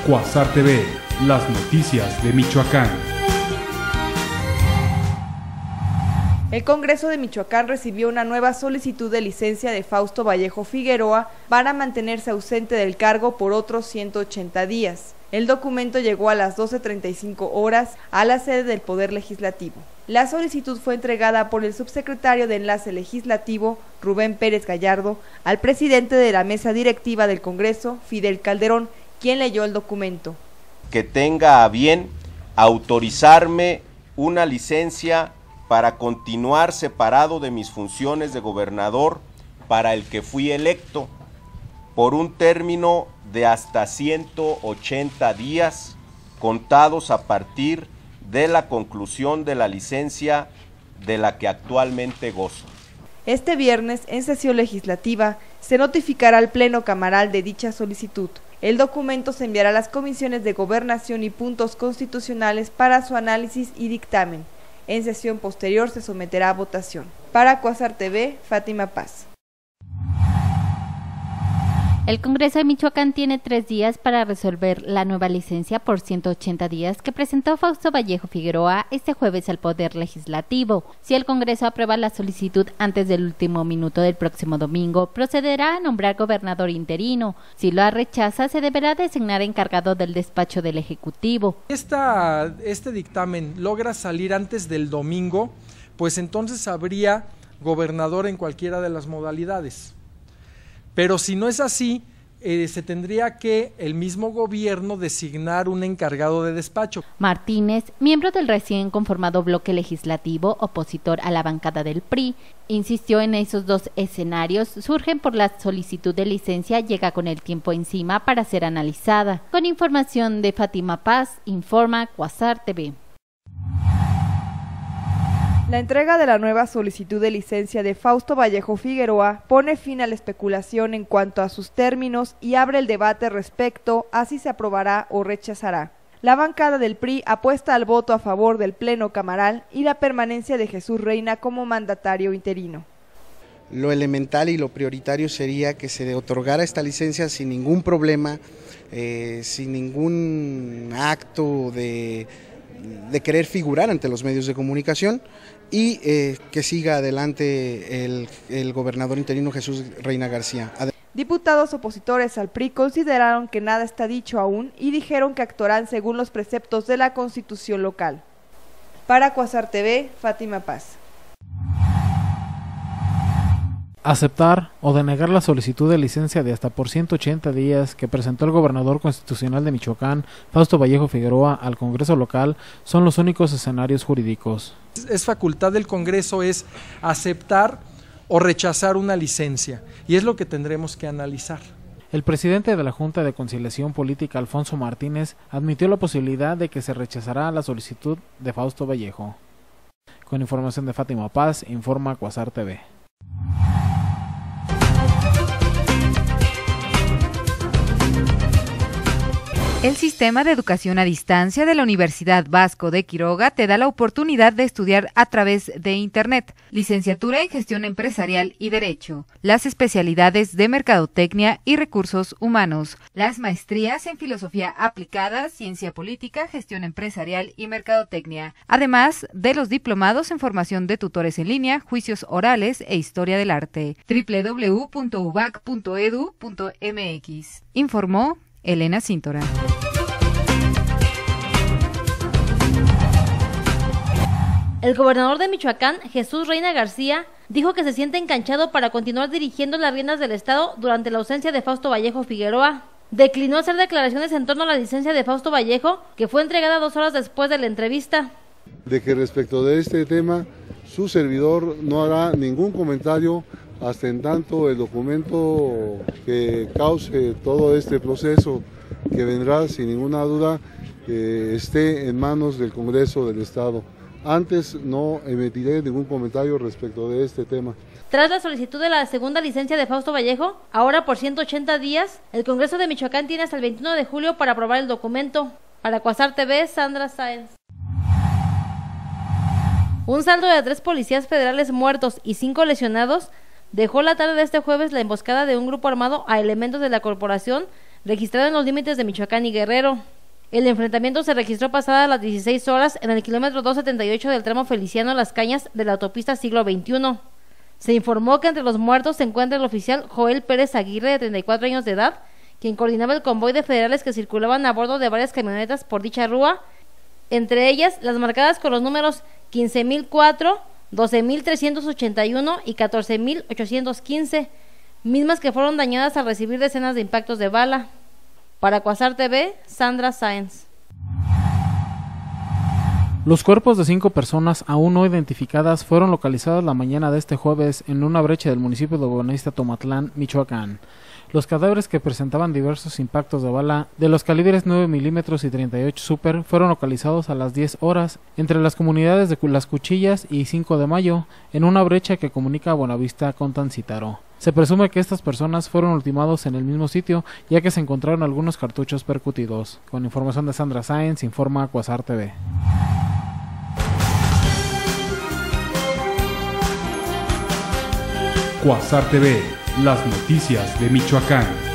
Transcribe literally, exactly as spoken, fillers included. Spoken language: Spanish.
Cuasar T V, las noticias de Michoacán. El Congreso de Michoacán recibió una nueva solicitud de licencia de Fausto Vallejo Figueroa para mantenerse ausente del cargo por otros ciento ochenta días. El documento llegó a las doce treinta y cinco horas a la sede del Poder Legislativo. La solicitud fue entregada por el subsecretario de Enlace Legislativo, Rubén Pérez Gallardo, al presidente de la mesa directiva del Congreso, Fidel Calderón, quien leyó el documento. Que tenga a bien autorizarme una licencia para continuar separado de mis funciones de gobernador para el que fui electo por un término de hasta ciento ochenta días contados a partir de la conclusión de la licencia de la que actualmente gozo. Este viernes, en sesión legislativa, se notificará al Pleno Camaral de dicha solicitud. El documento se enviará a las comisiones de Gobernación y Puntos Constitucionales para su análisis y dictamen. En sesión posterior se someterá a votación. Para Cuasar T V, Fátima Paz. El Congreso de Michoacán tiene tres días para resolver la nueva licencia por ciento ochenta días que presentó Fausto Vallejo Figueroa este jueves al Poder Legislativo. Si el Congreso aprueba la solicitud antes del último minuto del próximo domingo, procederá a nombrar gobernador interino. Si lo rechaza, se deberá designar encargado del despacho del Ejecutivo. Esta, este dictamen logra salir antes del domingo, pues entonces habría gobernador en cualquiera de las modalidades. Pero si no es así, eh, se tendría que el mismo gobierno designar un encargado de despacho. Martínez, miembro del recién conformado bloque legislativo opositor a la bancada del P R I, insistió en esos dos escenarios surgen por la solicitud de licencia llega con el tiempo encima para ser analizada. Con información de Fátima Paz, informa Cuasar T V. La entrega de la nueva solicitud de licencia de Fausto Vallejo Figueroa pone fin a la especulación en cuanto a sus términos y abre el debate respecto a si se aprobará o rechazará. La bancada del P R I apuesta al voto a favor del Pleno Camaral y la permanencia de Jesús Reina como mandatario interino. Lo elemental y lo prioritario sería que se otorgara esta licencia sin ningún problema, eh, sin ningún acto de, de querer figurar ante los medios de comunicación, y eh, que siga adelante el, el gobernador interino Jesús Reina García. Diputados opositores al P R I consideraron que nada está dicho aún y dijeron que actuarán según los preceptos de la Constitución local. Para Cuasar T V, Fátima Paz. Aceptar o denegar la solicitud de licencia de hasta por ciento ochenta días que presentó el gobernador constitucional de Michoacán, Fausto Vallejo Figueroa, al Congreso local son los únicos escenarios jurídicos. Es facultad del Congreso es aceptar o rechazar una licencia, y es lo que tendremos que analizar. El presidente de la Junta de Conciliación Política, Alfonso Martínez, admitió la posibilidad de que se rechazará la solicitud de Fausto Vallejo. Con información de Fátima Paz, informa Cuasar T V. El Sistema de Educación a Distancia de la Universidad Vasco de Quiroga te da la oportunidad de estudiar a través de Internet, licenciatura en Gestión Empresarial y Derecho, las especialidades de Mercadotecnia y Recursos Humanos, las maestrías en Filosofía Aplicada, Ciencia Política, Gestión Empresarial y Mercadotecnia, además de los diplomados en Formación de Tutores en Línea, Juicios Orales e Historia del Arte. doble u doble u doble u punto u b a c punto e d u punto m x. Informó Elena Cíntora. El gobernador de Michoacán, Jesús Reina García, dijo que se siente enganchado para continuar dirigiendo las riendas del Estado durante la ausencia de Fausto Vallejo Figueroa. Declinó hacer declaraciones en torno a la licencia de Fausto Vallejo, que fue entregada dos horas después de la entrevista. De que respecto de este tema, su servidor no hará ningún comentario hasta en tanto el documento que cause todo este proceso, que vendrá sin ninguna duda, eh, esté en manos del Congreso del Estado. Antes no emitiré ningún comentario respecto de este tema. Tras la solicitud de la segunda licencia de Fausto Vallejo, ahora por ciento ochenta días, el Congreso de Michoacán tiene hasta el veintiuno de julio para aprobar el documento. Para Cuasar T V, Sandra Sáenz. Un saldo de tres policías federales muertos y cinco lesionados dejó la tarde de este jueves la emboscada de un grupo armado a elementos de la corporación registrado en los límites de Michoacán y Guerrero. El enfrentamiento se registró pasadas las dieciséis horas en el kilómetro doscientos setenta y ocho del tramo Feliciano Las Cañas de la autopista Siglo veintiuno. Se informó que entre los muertos se encuentra el oficial Joel Pérez Aguirre, de treinta y cuatro años de edad, quien coordinaba el convoy de federales que circulaban a bordo de varias camionetas por dicha rúa, entre ellas las marcadas con los números quince mil cuatro, doce mil trescientos ochenta y uno y catorce mil ochocientos quince, mismas que fueron dañadas al recibir decenas de impactos de bala. Para Quasar T V, Sandra Sáenz. Los cuerpos de cinco personas aún no identificadas fueron localizados la mañana de este jueves en una brecha del municipio de Buenavista, Tomatlán, Michoacán. Los cadáveres, que presentaban diversos impactos de bala de los calibres nueve milímetros y treinta y ocho Super, fueron localizados a las diez horas entre las comunidades de Las Cuchillas y cinco de mayo, en una brecha que comunica a Buenavista con Tancítaro. Se presume que estas personas fueron ultimados en el mismo sitio, ya que se encontraron algunos cartuchos percutidos. Con información de Sandra Sáenz, informa Quasar T V. Quasar T V, las noticias de Michoacán.